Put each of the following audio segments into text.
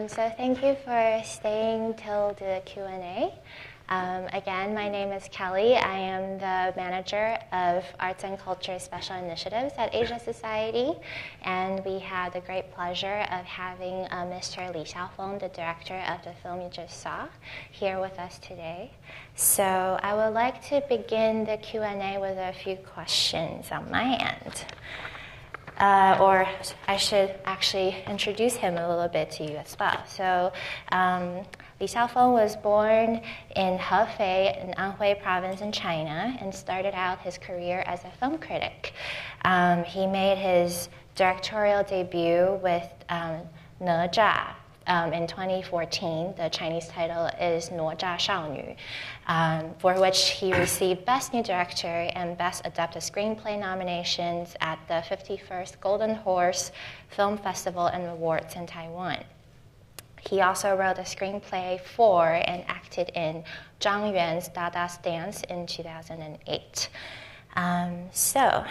So thank you for staying till the Q&A. Again, my name is Kelly. I am the manager of Arts and Culture Special Initiatives at Asia Society, and we have the great pleasure of having Mr. Li Xiaofeng, the director of the film you just saw, here with us today. So I would like to begin the Q&A with a few questions on my end. Or I should actually introduce him a little bit to you as well. So Li Xiaofeng was born in Hefei in Anhui province in China and started out his career as a film critic. He made his directorial debut with Ne Zha in 2014. The Chinese title is 哪吒少女, for which he received Best New Director and Best Adapted Screenplay nominations at the 51st Golden Horse Film Festival and Awards in Taiwan. He also wrote a screenplay for and acted in Zhang Yuan's Dada's Dance in 2008. So,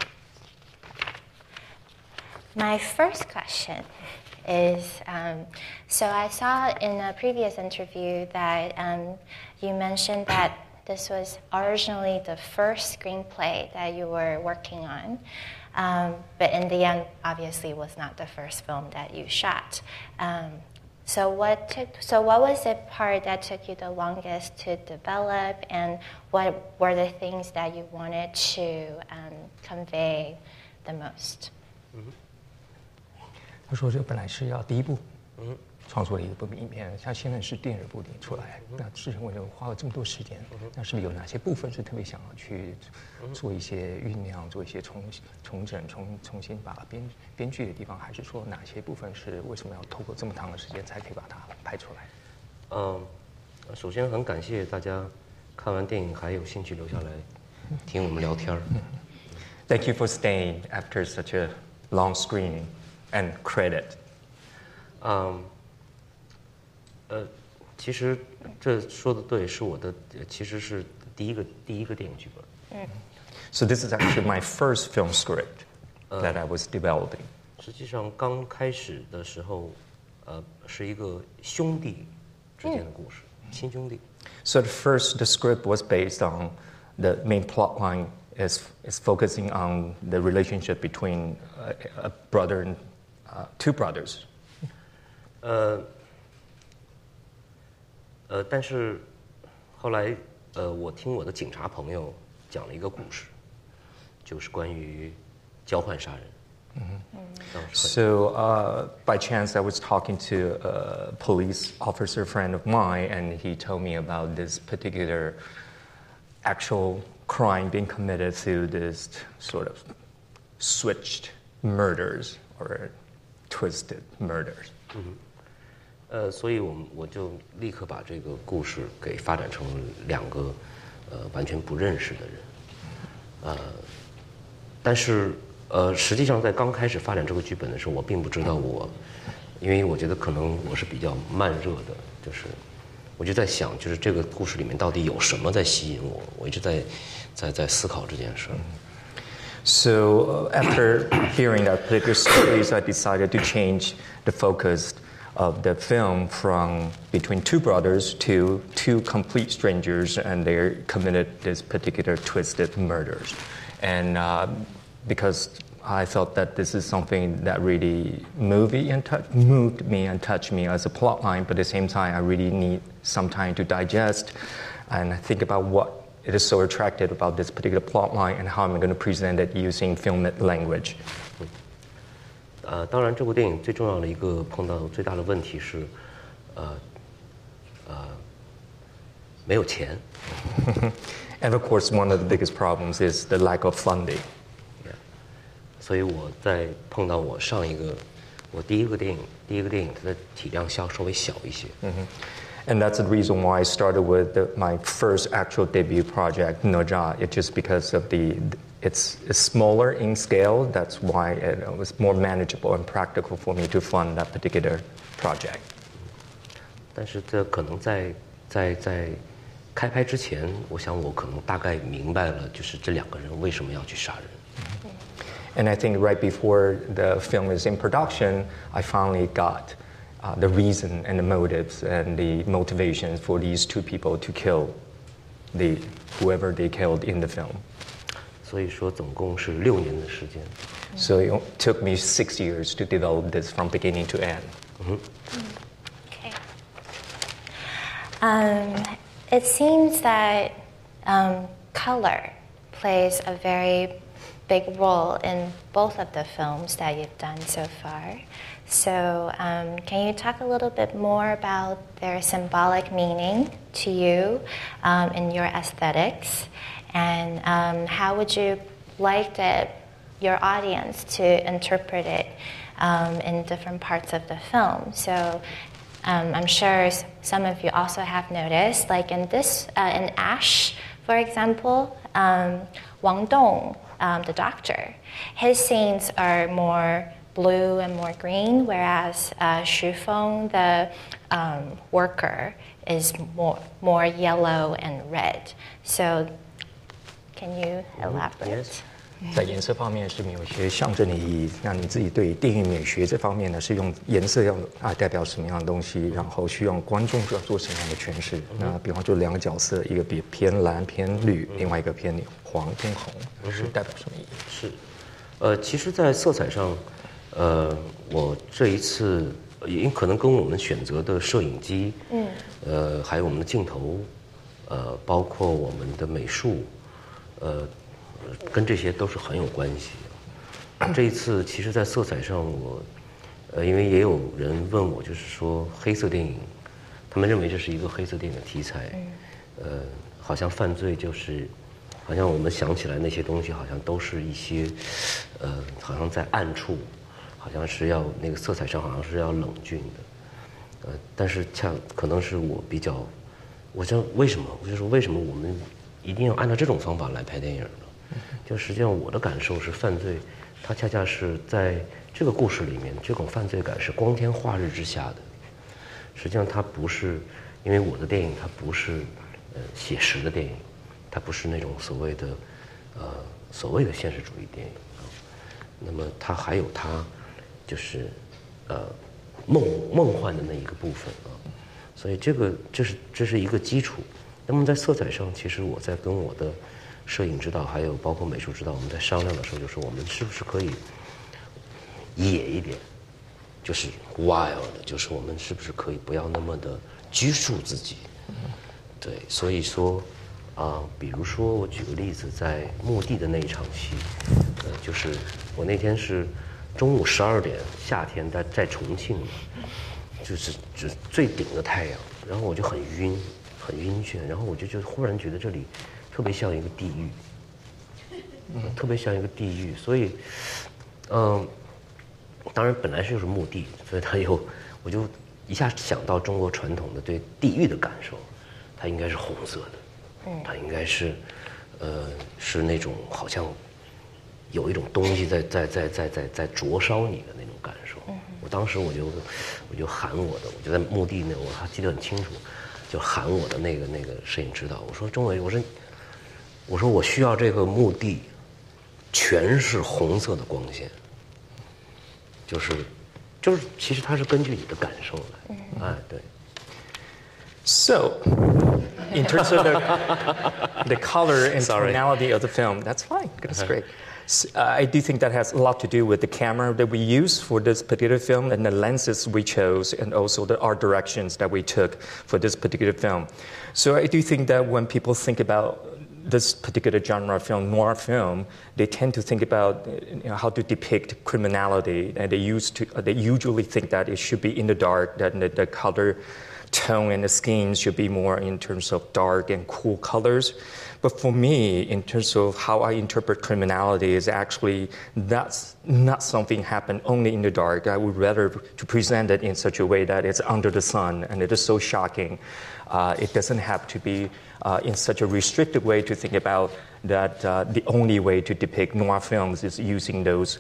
my first question is, so I saw in a previous interview that you mentioned that this was originally the first screenplay that you were working on, but in the end, obviously, was not the first film that you shot. So what was the part that took you the longest to develop, and what were the things that you wanted to convey the most? Mm-hmm. 他说：“这本来是要第一部，创作了一部影片，像现在是第二部电影出来，那之前我就花了这么多时间，那是不是有哪些部分是特别想要去做一些酝酿，做一些重整、重新把编剧的地方，还是说哪些部分是为什么要透过这么长的时间才可以把它拍出来？” 首先很感谢大家看完电影还有兴趣留下来听我们聊天。 Thank you for staying after such a long screening. And credit. 其实这说的对，是我的其实是第一个电影剧本。 So this is actually my first film script that I was developing. 实际上刚开始的时候，是一个兄弟之间的故事，亲兄弟。 So the script was based on the main plot line is focusing on the relationship between a brother and two brothers. 但是后来我听我的警察朋友讲了一个故事，就是关于交换杀人。 So by chance, I was talking to a police officer friend of mine, and he told me about this particular actual crime being committed through this sort of switched murders or twisted murders. 所以我就立刻把这个故事给发展成两个完全不认识的人。但是实际上在刚开始发展这个剧本的时候，我并不知道因为我觉得可能我是比较慢热的，就是我就在想，就是这个故事里面到底有什么在吸引我，我一直在思考这件事。 So after hearing that particular stories, I decided to change the focus of the film from between two brothers to two complete strangers, and they committed this particular twisted murders. And because I felt that this is something that really moved me and touched me as a plot line, but at the same time, I really need some time to digest and think about what it is so attractive about this particular plot line and how I'm going to present it using film language. 当然，这部电影最重要的一个碰到最大的问题是，没有钱。 And of course, one of the biggest problems is the lack of funding. 所以我在碰到我第一个电影它的体量稍微小一些。 And that's the reason why I started with my first actual debut project, Ne Zha. It's just because of it's smaller in scale. That's why it was more manageable and practical for me to fund that particular project. 但是这可能在开拍之前，我想我可能大概明白了，就是这两个人为什么要去杀人。 And I think right before the film is in production, I finally got the reason and the motives and the motivations for these two people to kill whoever they killed in the film. 所以说总共是6年的时间。 So it took me 6 years to develop this from beginning to end. Okay. It seems that color plays a very big role in both of the films that you've done so far. So can you talk a little bit more about their symbolic meaning to you in your aesthetics? And how would you like your audience to interpret it in different parts of the film? So I'm sure some of you also have noticed, like in Ash, for example, Wang Dong, the doctor, his scenes are more blue and more green, whereas Xu Feng, the worker, is more yellow and red. So can you elaborate? Yes. 在颜色方面是没有一些象征的意义。那你自己对电影美学这方面呢，是用颜色要代表什么样的东西，然后需要观众要做什么样的诠释？那比方说2个角色，一个偏蓝偏绿，另外一个偏黄偏红，是代表什么意义？ 是，其实，在色彩上，我这一次因可能跟我们选择的摄影机，还有我们的镜头，包括我们的美术，跟这些都是很有关系。这一次，其实，在色彩上，因为也有人问我，就是说黑色电影，他们认为这是一个黑色电影的题材，好像犯罪就是，好像我们想起来那些东西，好像都是一些，好像在暗处，好像是要那个色彩上好像是要冷峻的，但是可能是我比较，我知道为什么，我就说为什么我们一定要按照这种方法来拍电影呢？就实际上我的感受是，犯罪它恰恰是在这个故事里面，这种犯罪感是光天化日之下的。实际上它不是，因为我的电影它不是写实的电影，它不是那种所谓的现实主义电影啊。那么它还有它就是梦幻的那一个部分啊。所以这是一个基础。那么在色彩上，其实我在跟我的摄影指导还有包括美术指导，我们在商量的时候，就说我们是不是可以野一点，就是 wild， 就是我们是不是可以不要那么的拘束自己？对，所以说比如说我举个例子，在墓地的那一场戏，就是我那天是中午12点，夏天在重庆，就是最顶的太阳，然后我就很晕眩，然后我就忽然觉得这里特别像一个地狱，特别像一个地狱，所以，当然本来就是墓地，所以我就一下想到中国传统的对地狱的感受，它应该是红色的，它应该是，是那种好像有一种东西在灼烧你的那种感受。我当时我就喊我就在墓地那，我还记得很清楚，就喊我的那个摄影指导，我说钟伟，我说我需要这个墓地全是红色的光线，就是其实它是根据你的感受来，对。 So, in terms of the color and tonality of the film, that's fine. That's great. I do think that has a lot to do with the camera that we use for this particular film and the lenses we chose and also the art directions that we took for this particular film. So I do think that when people think about this particular genre of film, noir film, they tend to think about how to depict criminality, and they usually think that it should be in the dark, that the color tone and the skin should be more in terms of dark and cool colors. But for me, in terms of how I interpret criminality, is actually that's not something happen only in the dark. I would rather to present it in such a way that it's under the sun and it is so shocking. It doesn't have to be in such a restricted way to think about that the only way to depict noir films is using those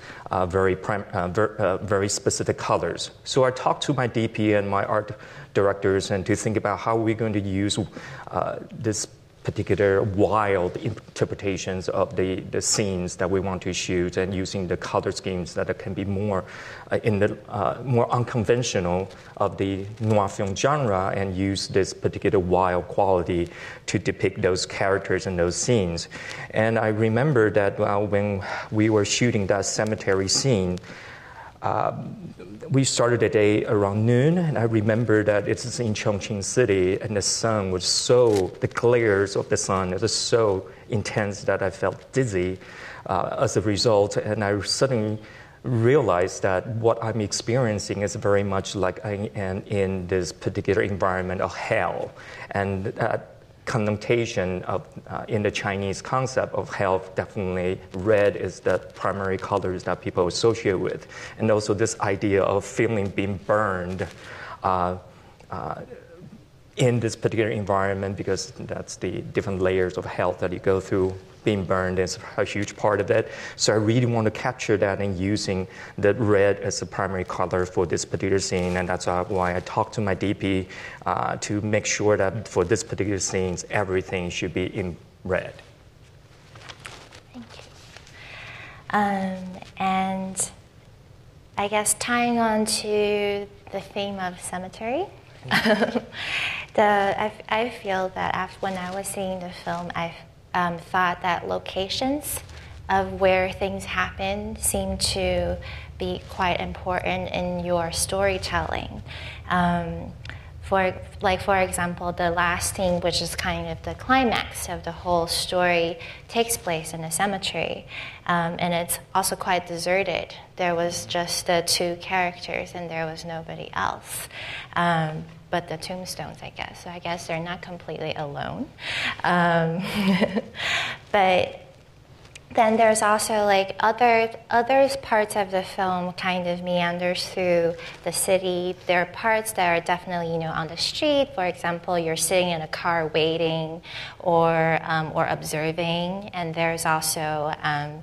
very specific colors. So I talked to my DP and my art directors and to think about how we're going to use this particular wild interpretations of the scenes that we want to shoot, and using the color schemes that can be more in the more unconventional of the noir film genre, and use this particular wild quality to depict those characters and those scenes. And I remember that when we were shooting that cemetery scene, we started the day around noon, and I remember that it's in Chongqing City, and the sun was the glares of the sun was so intense that I felt dizzy as a result, and I suddenly realized that what I'm experiencing is very much like I am in this particular environment of hell, and that connotation of in the Chinese concept of hell, definitely red is the primary colors that people associate with, and also this idea of feeling being burned in this particular environment, because that's the different layers of hell that you go through. Being burned is a huge part of it. So I really want to capture that in using the red as the primary color for this particular scene. And that's why I talked to my DP to make sure that for this particular scene, everything should be in red. Thank you. And I guess tying on to the theme of cemetery, I feel that when I was seeing the film, I thought that locations of where things happen seem to be quite important in your storytelling. For example, the last scene, which is kind of the climax of the whole story, takes place in a cemetery, and it's also quite deserted. There was just the two characters, and there was nobody else. But the tombstones, I guess. So I guess they're not completely alone. But then there's also like other parts of the film kind of meanders through the city. There are parts that are definitely, on the street. For example, you're sitting in a car waiting or observing. And there's also,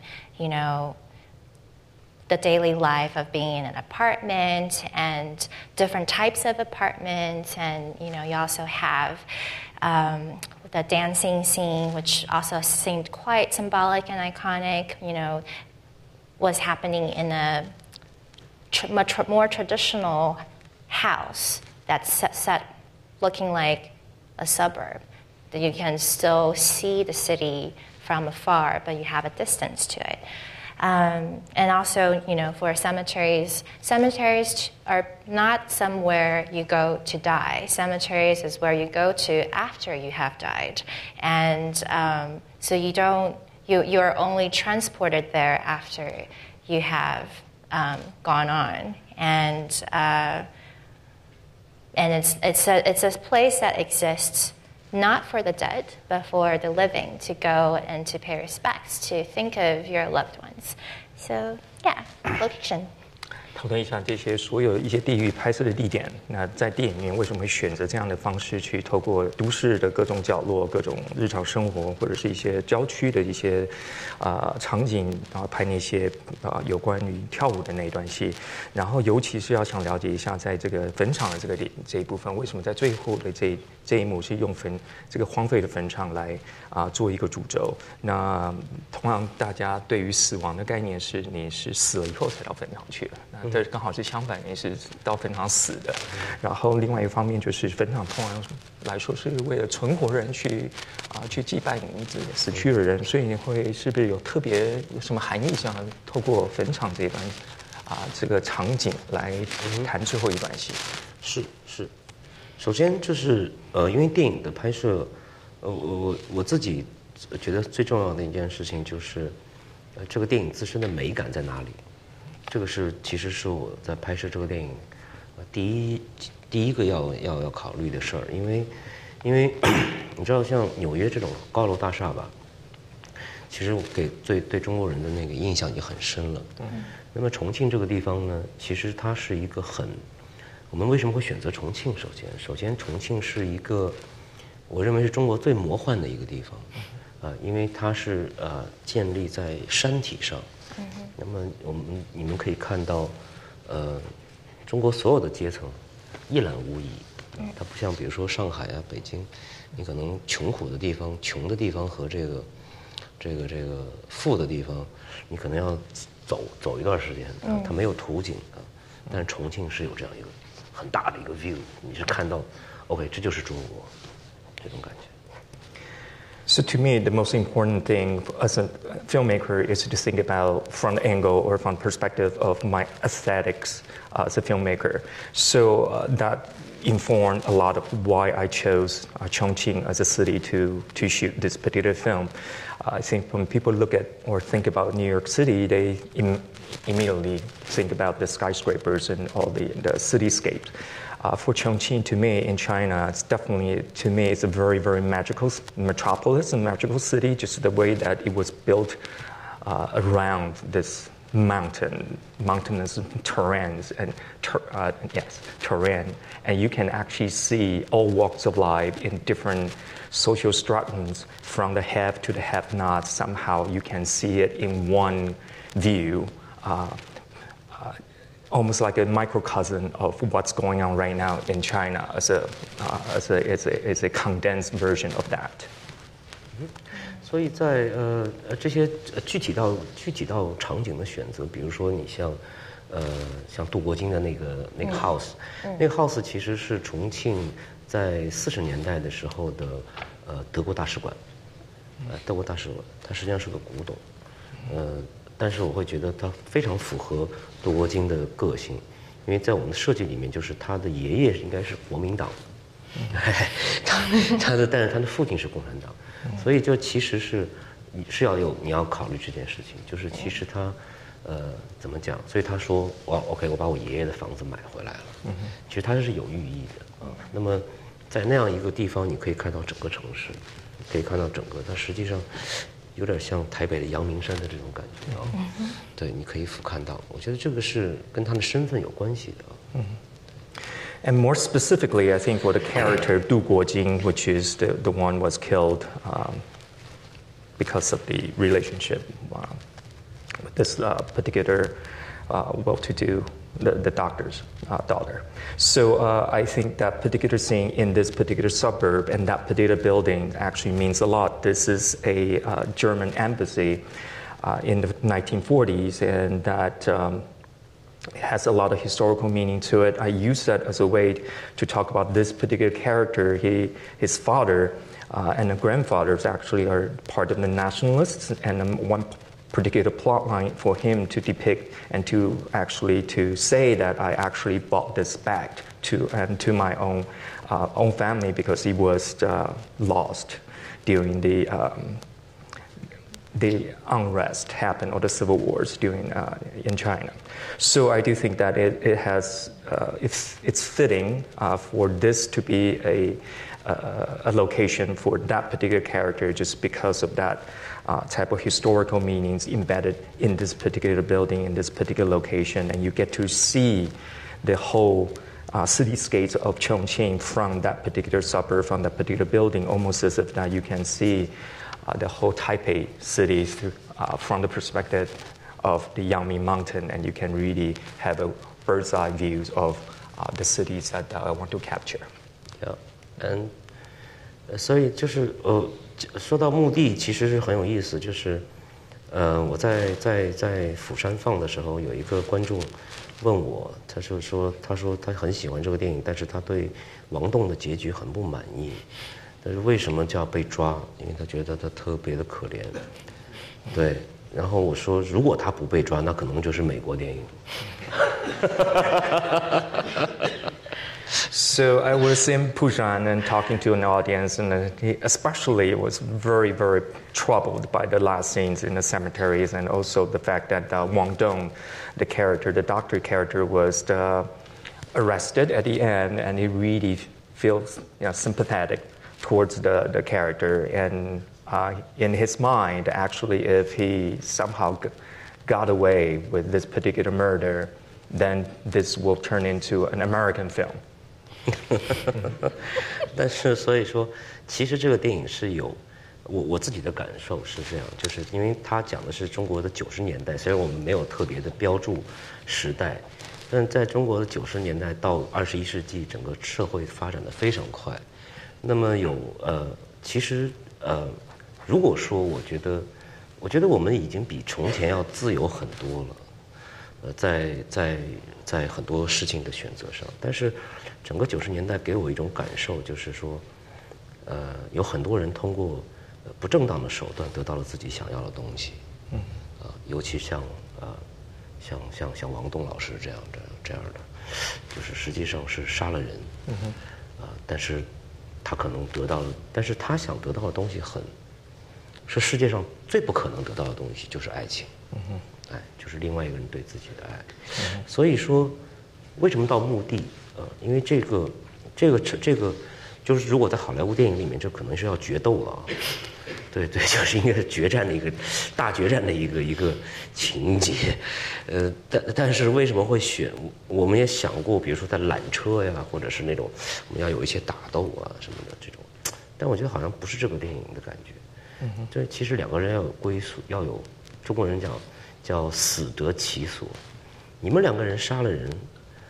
the daily life of being in an apartment and different types of apartments. And, you also have the dancing scene, which also seemed quite symbolic and iconic, was happening in a much more traditional house that's set looking like a suburb. That you can still see the city from afar, but you have a distance to it. And also, for cemeteries are not somewhere you go to die. Cemeteries is where you go to after you have died. And so you're only transported there after you have gone on. And it's a place that exists not for the dead, but for the living, to go and to pay respects, to think of your loved ones. So, yeah, location. 讨论一下这些所有一些地域拍摄的地点。那在电影里面为什么会选择这样的方式去透过都市的各种角落、各种日常生活，或者是一些郊区的一些场景，然后拍那些有关于跳舞的那一段戏。然后尤其是要想了解一下，在这个坟场的这一部分，为什么在最后的这一幕是用这个荒废的坟场来做一个主轴？那同样大家对于死亡的概念是你是死了以后才到坟场去的。这刚好是相反，你是到坟场死的。然后另外一个方面就是坟场通常来说是为了存活人去祭拜你自己死去的人，所以你是不是有特别有什么含义想透过坟场这一段这个场景来谈最后一段戏？ 是，首先就是因为电影的拍摄，我自己觉得最重要的一件事情就是这个电影自身的美感在哪里。这个其实是我在拍摄这个电影第一个要考虑的事儿，因为你知道像纽约这种高楼大厦吧，其实对中国人的那个印象已经很深了。那么重庆这个地方呢，其实它是一个我们为什么会选择重庆？首先重庆是一个我认为是中国最魔幻的一个地方，因为它是建立在山体上。那么你们可以看到，中国所有的阶层一览无遗， 它不像比如说上海啊、北京，你可能穷苦的地方、穷的地方和这个富的地方，你可能要走一段时间啊，它没有图景啊。但是重庆是有这样一个很大的一个 view， 你是看到 ，OK， 这就是中国这种感觉。 So to me, the most important thing as a filmmaker is to think about from the angle or from the perspective of my aesthetics as a filmmaker. So that informed a lot of why I chose Chongqing as a city to shoot this particular film. I think when people look at or think about New York City, they immediately think about the skyscrapers and all the cityscapes. For Chongqing, to me, in China, it's definitely, to me, it's a very, very magical metropolis and magical city, just the way that it was built around this mountainous terrains and terrain. And you can actually see all walks of life in different social stratums, from the have to the have-not. Somehow you can see it in one view. Almost like a microcosm of what's going on right now in China as a condensed version of that. 所以在这些具体到场景的选择，比如说你像杜国京的那个 house， 那个 house 其实是重庆在40年代的时候的德国大使馆，德国大使馆，它实际上是个古董，但是我会觉得它非常符合杜国京的个性，因为在我们的设计里面，就是他的爷爷应该是国民党的，但是他的父亲是共产党，所以就其实是你要考虑这件事情，就是其实他怎么讲？所以他说OK， 我把我爷爷的房子买回来了，其实他是有寓意的啊。那么在那样一个地方，你可以看到整个城市，可以看到整个，它实际上有点像台北的阳明山的这种感觉啊。对，你可以俯瞰到。我觉得这个是跟他的身份有关系的啊。 And more specifically, I think for the character Du Guojing, which is the one was killed because of the relationship with this particular well-to-do, the doctor's daughter. So I think that particular scene in this particular suburb and that particular building actually means a lot. This is a German embassy in the 1940s, and that it has a lot of historical meaning to it. I use that as a way to talk about this particular character. His father and the grandfathers actually are part of the nationalists, and one particular plot line for him to depict and to say that I actually bought this back to my own family because he was lost during the unrest happened, or the civil wars in China. So I do think that it's fitting for this to be a location for that particular character, just because of that type of historical meanings embedded in this particular building, in this particular location, and you get to see the whole cityscapes of Chongqing from that particular suburb, from that particular building, almost as if now you can see the whole Taipei city from the perspective of the Yang Mingming mountain, and you can really have a bird's eye view of the cities that I want to capture. Yeah, 所以就是说到墓地，其实是很有意思。就是我在釜山放的时候，有一个观众问我，他说他很喜欢这个电影，但是他对王栋的结局很不满意。但是为什么叫被抓？因为他觉得他特别的可怜。对，然后我说，如果他不被抓，那可能就是美国电影。 So I was in Busan and talking to an audience, and he especially was very, very troubled by the last scenes in the cemeteries, and also the fact that Wang Dong, the doctor character, was arrested at the end, and he really feels sympathetic towards the character. And in his mind, actually, if he somehow got away with this particular murder, then this will turn into an American film. 但是所以说，其实这个电影是有我自己的感受是这样，就是因为它讲的是中国的90年代，虽然我们没有特别的标注时代， 但在中国的90年代到21世纪，整个社会发展的非常快。那么其实如果说我觉得我们已经比从前要自由很多了。在很多事情的选择上，但是整个90年代给我一种感受，就是说，有很多人通过不正当的手段得到了自己想要的东西，尤其像王东老师这样的，就是实际上是杀了人，但是他可能得到了，但是他想得到的东西是世界上最不可能得到的东西，就是爱情。就是另外一个人对自己的爱。所以说，为什么到墓地？因为这个，就是如果在好莱坞电影里面，这可能是要决斗了。对，就是一个决战的大决战的一个情节。但是为什么会选？我们也想过，比如说在缆车呀，或者是那种我们要有一些打斗啊什么的这种。但我觉得好像不是这个电影的感觉。这其实两个人要有归宿，要有中国人叫死得其所。你们两个人杀了人，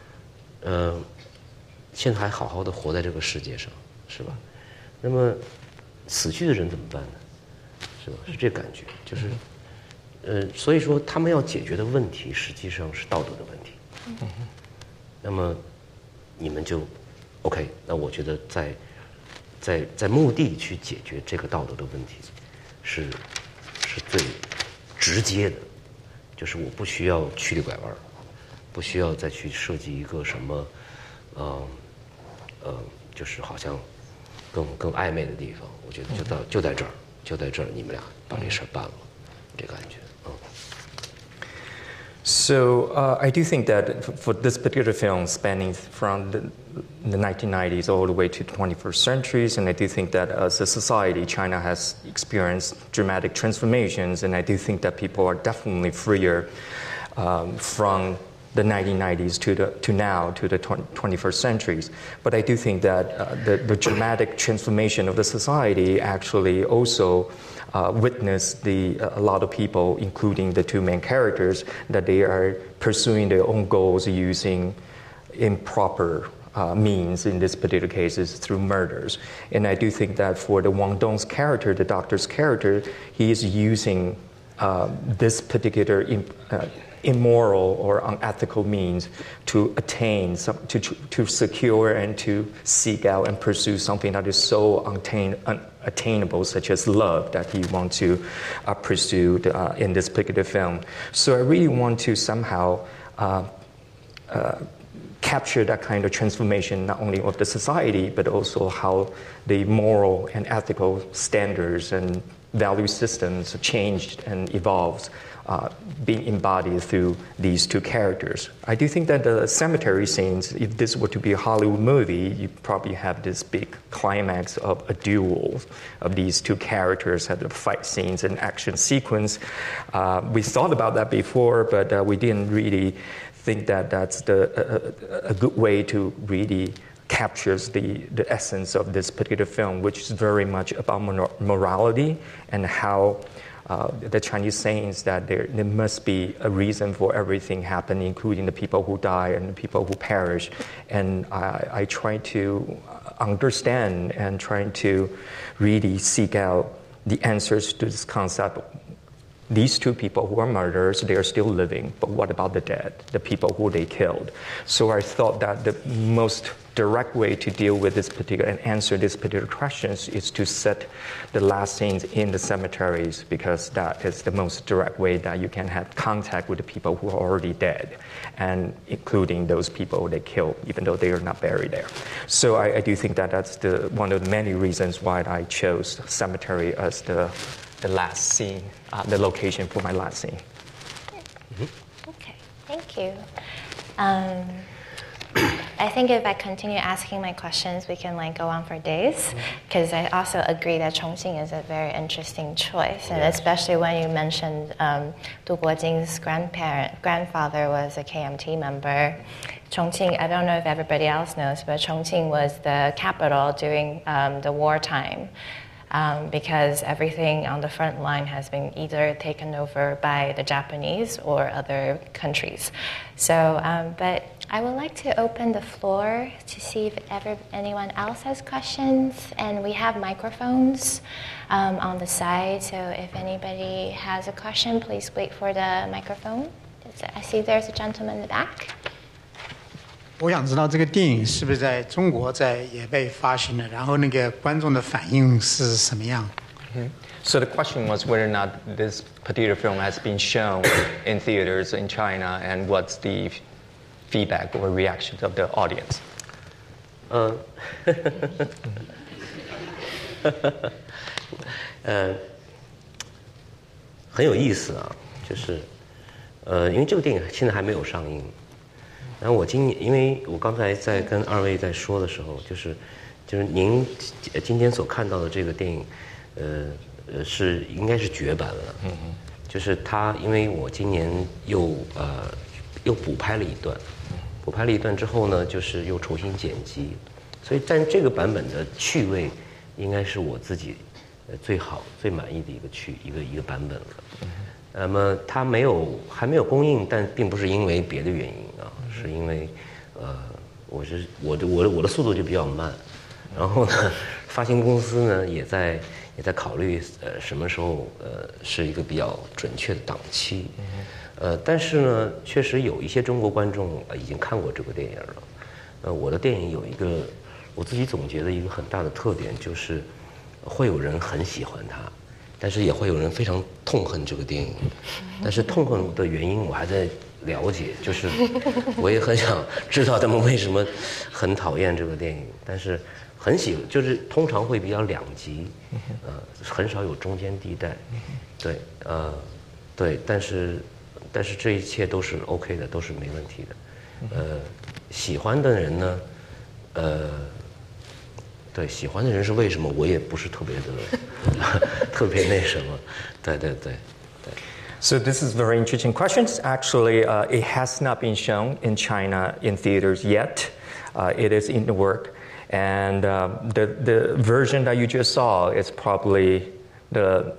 现在还好好的活在这个世界上，是吧？那么死去的人怎么办呢？是吧？是这感觉，就是所以说他们要解决的问题实际上是道德的问题。那么你们就 OK， 那我觉得在墓地去解决这个道德的问题是最直接的。就是我不需要曲里拐弯，不需要再去设计一个什么，就是好像更暧昧的地方。我觉得就在这儿，你们俩把这事儿办了，这感觉。 So I do think that for this particular film, spanning from the 1990s all the way to the 21st centuries, and I do think that as a society, China has experienced dramatic transformations, and I do think that people are definitely freer from the 1990s to now, to the 21st centuries. But I do think that the dramatic transformation of the society actually also witnessed a lot of people, including the two main characters, that they are pursuing their own goals using improper means, in this particular case, is through murders. And I do think that for the Wang Dong's character, the doctor's character, he is using this particular immoral or unethical means to attain, to secure and to seek out and pursue something that is so unattainable, such as love, that he wants to pursue in this particular film. So I really want to somehow capture that kind of transformation, not only of the society, but also how the moral and ethical standards and value systems changed and evolved, being embodied through these two characters. I do think that the cemetery scenes, if this were to be a Hollywood movie, you probably have this big climax of a duel of these two characters, have the fight scenes and action sequence. We thought about that before, but we didn't really think that that's a good way to really captures the essence of this particular film, which is very much about morality and how the Chinese sayings that there must be a reason for everything happening, including the people who die and the people who perish. And I try to understand and trying to really seek out the answers to this concept. These two people who are murderers, they are still living, but what about the dead, the people who they killed? So I thought that the most direct way to deal with this particular and answer this particular questions is to set the last scenes in the cemeteries, because that is the most direct way that you can have contact with the people who are already dead, and including those people they killed, even though they are not buried there. So I do think that that's one of the many reasons why I chose cemetery as the last scene, the location for my last scene. Okay, thank you. I think if I continue asking my questions, we can go on for days, because I also agree that Chongqing is a very interesting choice, and especially when you mentioned Du Guojing's grandfather was a KMT member. Chongqing, I don't know if everybody else knows, but Chongqing was the capital during the wartime. because everything on the front line has been either taken over by the Japanese or other countries. So, but I would like to open the floor to see if anyone else has questions, and we have microphones on the side, so if anybody has a question, please wait for the microphone. I see there's a gentleman in the back. 我想知道这个电影是不是在中国也被发行了，然后那个观众的反应是什么样？ So the question was whether or not this particular film has been shown in theaters in China, and what's the feedback or reactions of the audience? 很有意思啊，就是因为这个电影现在还没有上映。然后我因为我刚才在跟二位在说的时候，就是您今天所看到的这个电影，应该是绝版了。就是它，因为我今年又补拍了一段之后呢，就是又重新剪辑，所以但这个版本的趣味，应该是我自己最好最满意的一个版本了。那么它还没有公映，但并不是因为别的原因啊，是因为我的速度就比较慢，然后呢，发行公司呢也在考虑什么时候是一个比较准确的档期，但是呢，确实有一些中国观众已经看过这部电影了。我的电影有一个我自己总结的一个很大的特点，就是会有人很喜欢它。但是也会有人非常痛恨这个电影，但是痛恨的原因我还在了解，就是我也很想知道他们为什么很讨厌这个电影，但是就是通常会比较两极，很少有中间地带，对，但是这一切都是 OK 的，都是没问题的，喜欢的人呢，对，喜欢的人是为什么？我也不是特别那什么，对。 So this is very interesting questions. Actually, it has not been shown in China in theaters yet. It is in the work, and the version that you just saw is probably the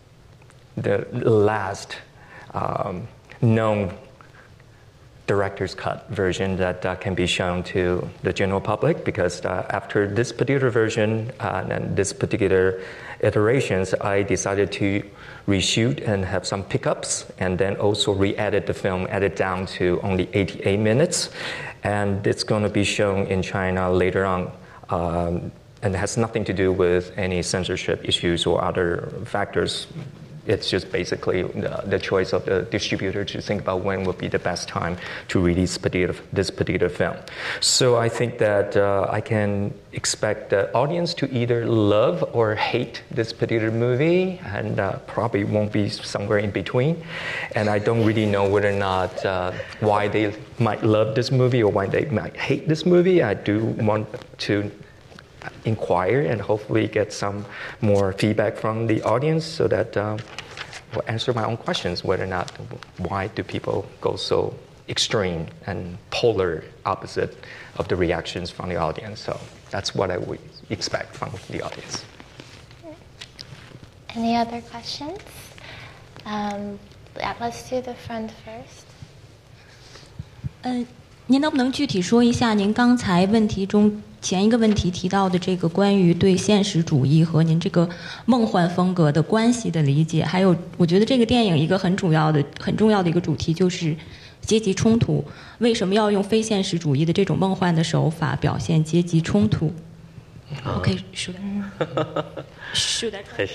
last known director's cut version that can be shown to the general public, because after this particular version and this particular iterations, I decided to reshoot and have some pickups, and then also re-edit the film, edit down to only 88 minutes, and it's going to be shown in China later on, and it has nothing to do with any censorship issues or other factors. It's just basically the choice of the distributor to think about when would be the best time to release this particular film. So I think that I can expect the audience to either love or hate this particular movie, and probably won't be somewhere in between. And I don't really know whether or not why they might love this movie or why they might hate this movie. I do want to inquire and hopefully get some more feedback from the audience, so that will answer my own questions, whether or not why do people go so extreme and polar opposite of the reactions from the audience. So that's what I would expect from the audience. Any other questions? Let's do the front first. 您能不能具体说一下您刚才问题中前一个问题提到的这个关于对现实主义和您这个梦幻风格的关系的理解？还有，我觉得这个电影一个很重要的一个主题就是阶级冲突。为什么要用非现实主义的这种梦幻的手法表现阶级冲突？OK， should I?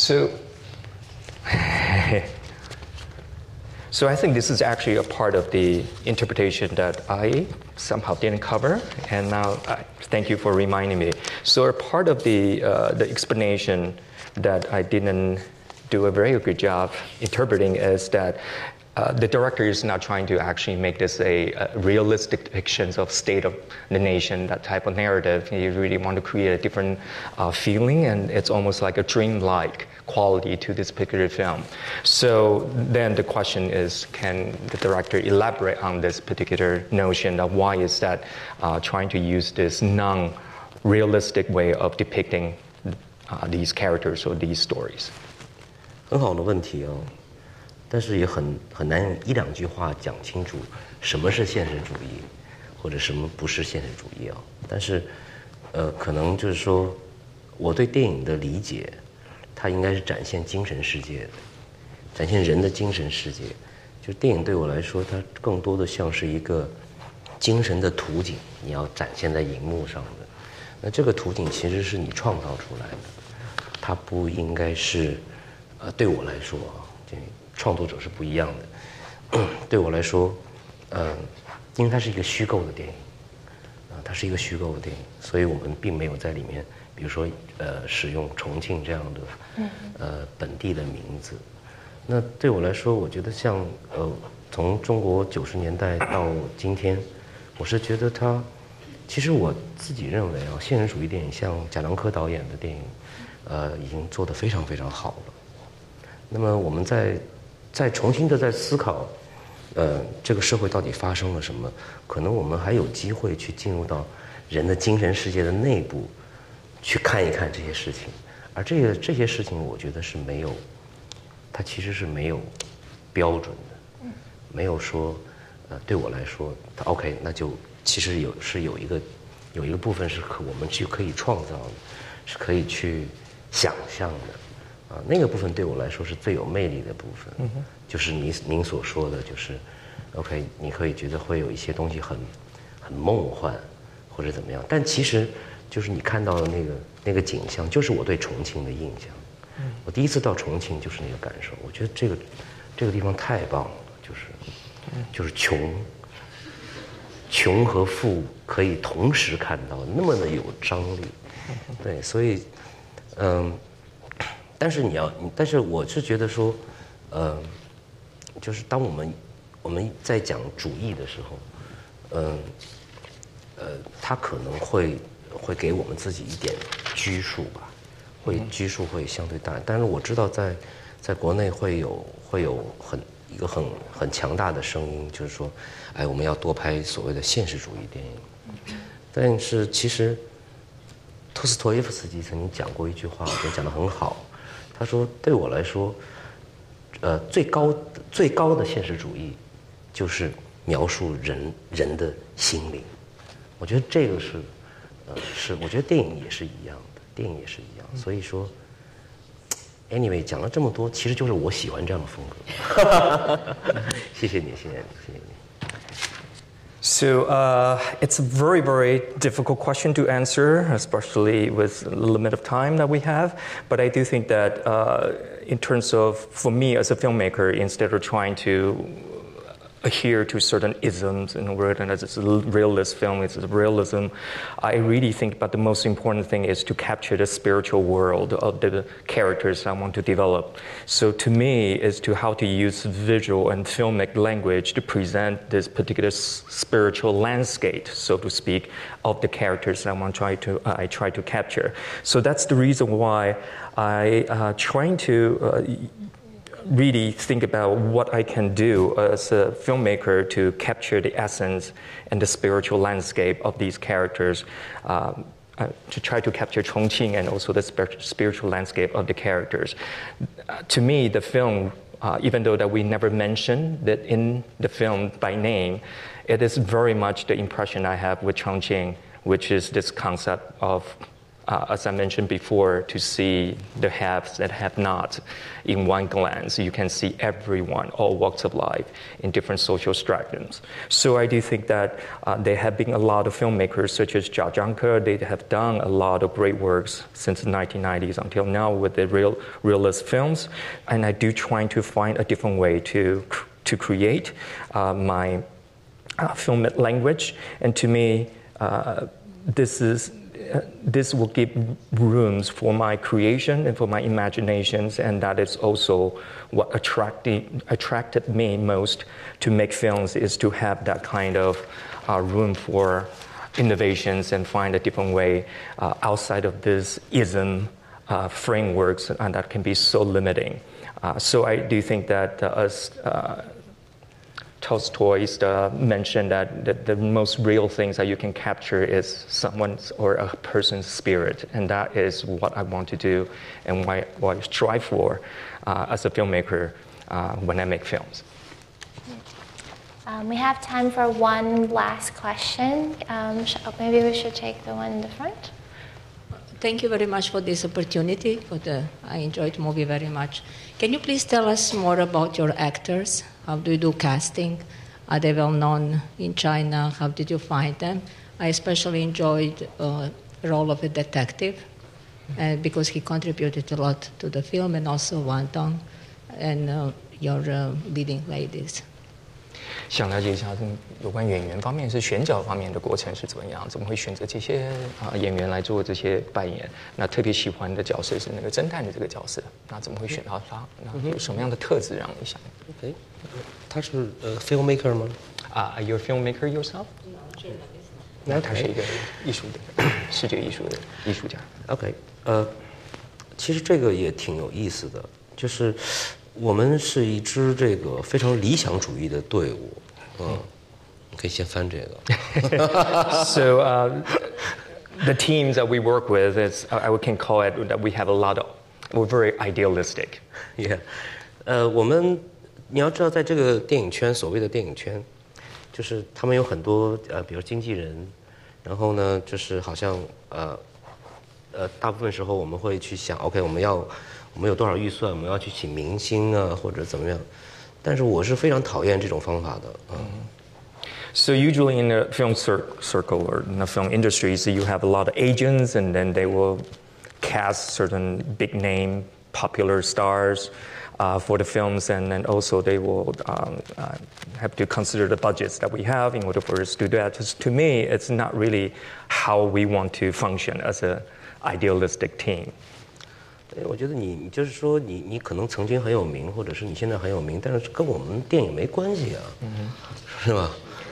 So I think this is actually a part of the interpretation that I somehow didn't cover, and now thank you for reminding me. So a part of the explanation that I didn't do a very good job interpreting is that the director is not trying to actually make this a realistic depiction of state of the nation, that type of narrative. You really want to create a different feeling, and it's almost like a dreamlike quality to this particular film. So then the question is, can the director elaborate on this particular notion of why is that trying to use this non-realistic way of depicting these characters or these stories? 很好的问题哦，但是也很难用一两句话讲清楚什么是现实主义，或者什么不是现实主义啊。但是，可能就是说，我对电影的理解，它应该是展现精神世界的，展现人的精神世界。就电影对我来说，它更多的像是一个精神的图景，你要展现在荧幕上的。那这个图景其实是你创造出来的，它不应该是。对我来说啊，这创作者是不一样的。对我来说，因为它是一个虚构的电影，它是一个虚构的电影，所以我们并没有在里面，比如说使用重庆这样的本地的名字。那对我来说，我觉得像从中国90年代到今天，我是觉得它，其实我自己认为啊，现实主义电影像贾樟柯导演的电影，已经做得非常非常好了。那么我们再重新的在思考，这个社会到底发生了什么？可能我们还有机会去进入到人的精神世界的内部，去看一看这些事情。而这些事情，我觉得是没有，它其实是没有标准的，没有说，对我来说，它 OK， 那就其实有一个部分是我们可以创造的，是可以去想象的。那个部分对我来说是最有魅力的部分，就是您所说的，就是 OK， 你可以觉得会有一些东西很梦幻或者怎么样，但其实就是你看到的那个景象，就是我对重庆的印象。我第一次到重庆就是那个感受，我觉得这个地方太棒了，就是穷和富可以同时看到，那么的有张力。对，所以但是我是觉得说，就是当我们在讲主义的时候，它可能会给我们自己一点拘束吧，拘束会相对大。但是我知道在国内会有一个很强大的声音，就是说，我们要多拍所谓的现实主义电影。但是其实托斯托耶夫斯基曾经讲过一句话，我觉得讲得很好。他说：“对我来说，最高的现实主义，就是描述人的心灵。我觉得这个是我觉得电影也是一样的，所以说 ，anyway 讲了这么多，其实就是我喜欢这样的风格。谢谢你。 So it's a very, very difficult question to answer, especially with the limit of time that we have. But I do think that in terms of, for me as a filmmaker, instead of trying to adhere to certain isms in the word, and as it's a realist film, it's a realism. I really think about the most important thing is to capture the spiritual world of the characters I want to develop. So to me, is to how to use visual and filmic language to present this particular spiritual landscape, so to speak, of the characters I try to capture. So that's the reason why I trying to really think about what I can do as a filmmaker to capture the essence and the spiritual landscape of these characters, to try to capture Chongqing and also the spiritual landscape of the characters. To me, the film, even though that we never mentioned that in the film by name, it is very much the impression I have with Chongqing, which is this concept of as I mentioned before, to see the haves and have-nots in one glance. You can see everyone, all walks of life, in different social stratum. So I do think that there have been a lot of filmmakers, such as Jian, they have done a lot of great works since the 1990s until now with the realist films. And I do trying to find a different way to create my film language. And to me, this will give rooms for my creation and for my imaginations, and that is also what attracted me most to make films, is to have that kind of room for innovations and find a different way outside of this ism frameworks, and that can be so limiting. So I do think that Tolstoy's mentioned that the most real things that you can capture is someone's or a person's spirit, and that is what I want to do and what I strive for as a filmmaker when I make films. We have time for one last question. Maybe we should take the one in the front. Thank you very much for this opportunity. I enjoyed the movie very much. Can you please tell us more about your actors? How do you do casting? Are they well known in China? How did you find them? I especially enjoyed the role of a detective because he contributed a lot to the film, and also Wang and your leading ladies. 想了解一下有关演员方面是选角方面的过程是怎么样？怎么会选择这些演员来做这些扮演？那特别喜欢的角色是那个侦探的这个角色，那怎么会选到他？那有什么样的特质让你想 ？OK， 他是filmmaker 吗 ？Are you a filmmaker yourself？ 那他是一个艺术的视觉艺术的艺术家。 OK， 其实这个也挺有意思的，就是。我们是一支这个非常理想主义的队伍，你可以先翻这个。 So the teams that we work with is I can call it that we have a lot of we're very idealistic. Yeah， 你要知道，在这个电影圈，所谓的电影圈，就是他们有很多比如经纪人，然后呢，就是好像大部分时候我们会去想 ，OK， 我们有多少预算？我们要去请明星啊，或者怎么样？但是我是非常讨厌这种方法的。 So usually in the film circle or in the film industry, so you have a lot of agents, and then they will cast certain big name, popular stars for the films, and then also they will have to consider the budgets that we have in order for us to do that. Just to me, it's not really how we want to function as an idealistic team. 我觉得你就是说你可能曾经很有名，或者是你现在很有名，但是跟我们电影没关系啊，是吧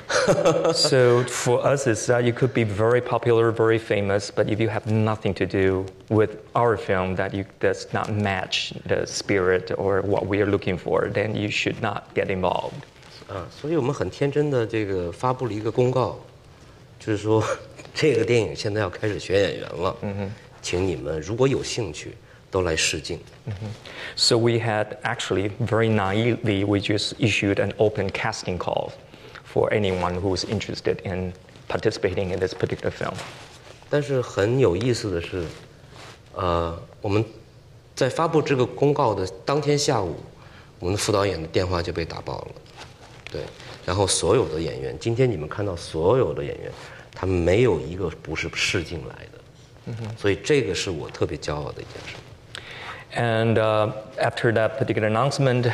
？So for us, is that you could be very popular, very famous, but if you have nothing to do with our film, that does not match the spirit or what we are looking for, then you should not get involved. 所以我们很天真的这个发布了一个公告，就是说这个电影现在要开始选演员了，请你们如果有兴趣。都来试镜。 So we had actually very naively, we just issued an open casting call for anyone who was interested in participating in this particular film. 但是很有意思的是，我们在发布这个公告的当天下午，我们的副导演的电话就被打爆了。对，然后所有的演员，今天你们看到所有的演员，他们没有一个不是试镜来的。所以这个是我特别骄傲的一件事。 And after that particular announcement,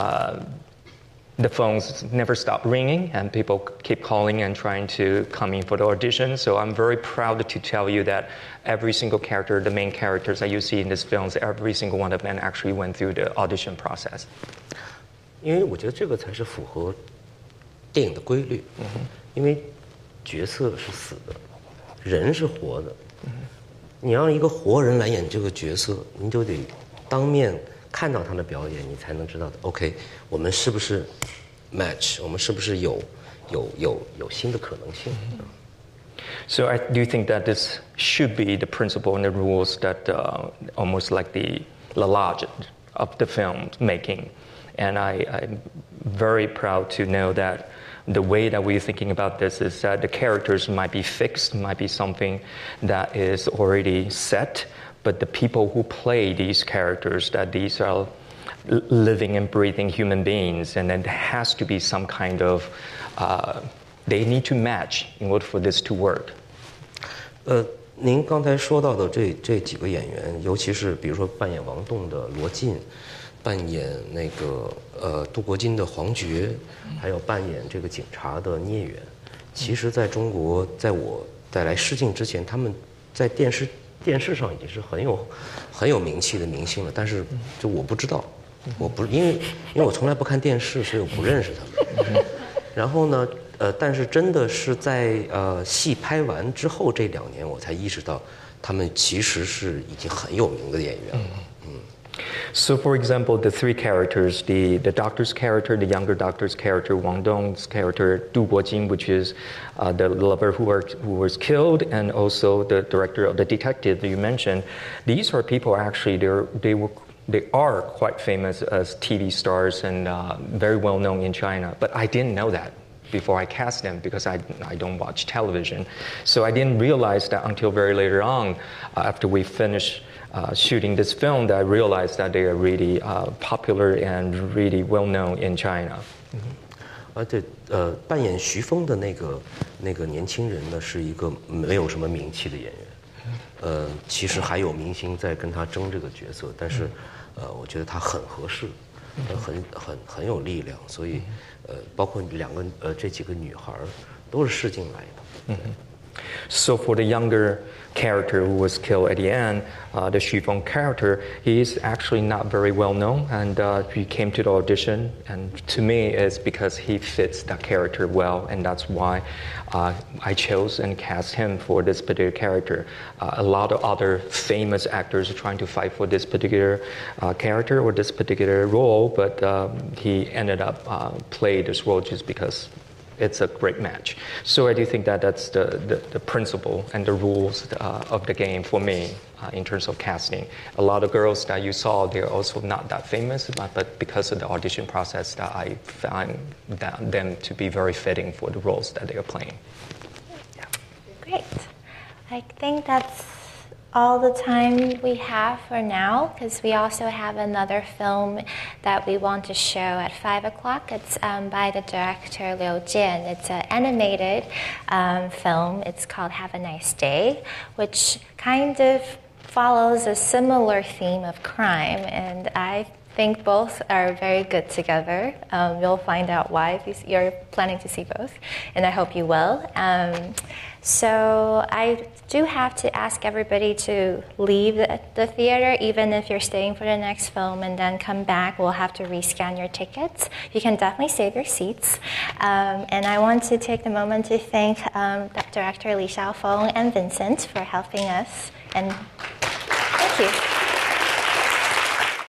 the phones never stopped ringing, and people keep calling and trying to come in for the audition. So I'm very proud to tell you that every single character, the main characters that you see in these films, every single one of them actually went through the audition process. 因为我觉得这个才是符合电影的规律。因为角色是死的，人是活的。你让一个活人来演这个角色，你就得当面看到他的表演，你才能知道 OK， 我们是不是 match， 我们是不是有新的可能性。 So I do think that this should be the principle and the rules that almost like the logic of the film making, and I'm very proud to know that. The way that we're thinking about this is that the characters might be fixed, might be something that is already set, but the people who play these characters, that these are living and breathing human beings, and then there has to be some kind of, they need to match in order for this to work. 您刚才说到的这几个演员，尤其是比如说扮演王栋的罗晋。扮演那个杜国金的黄觉，还有扮演这个警察的聂远，其实在中国，在我在来试镜之前，他们在电视上已经是很有名气的明星了，但是就我不知道，因为我从来不看电视，所以我不认识他们。然后呢，但是真的是在戏拍完之后这2年，我才意识到他们其实是已经很有名的演员了。 So, for example, the three characters, the doctor's character, the younger doctor's character, Wang Dong's character, Du Guojing, which is the lover who was killed, and also the director of the detective that you mentioned, these are people actually, they are quite famous as TV stars and very well known in China, but I didn't know that before I cast them because I don't watch television. So I didn't realize that until very later on, after we finished shooting this film, that I realized that they are really popular and really well known in China. 对，扮演徐峰的那个年轻人呢，是一个没有什么名气的演员。其实还有明星在跟他争这个角色，但是我觉得他很合适，很有力量，所以包括这几个女孩都是试镜来的。 So for the younger character who was killed at the end, the Xu Feng character, he is actually not very well known, and he came to the audition, and to me it's because he fits that character well, and that's why I chose and cast him for this particular character. A lot of other famous actors are trying to fight for this particular character or this particular role, but he ended up playing this role just because it's a great match. So I do think that that's the principle and the rules of the game for me in terms of casting. A lot of girls that you saw, they're also not that famous, but because of the audition process, that I found them to be very fitting for the roles that they are playing. Yeah. Great. I think that's all the time we have for now, because we also have another film that we want to show at 5 o'clock. It's by the director Liu Jian. It's an animated film. It's called Have a Nice Day, which kind of follows a similar theme of crime, and I think both are very good together. You'll find out why if you're planning to see both, and I hope you will. So I do have to ask everybody to leave the theater, even if you're staying for the next film, and then come back. We'll have to rescan your tickets. You can definitely save your seats. And I want to take the moment to thank Director Li Xiaofeng and Vincent for helping us. And thank you.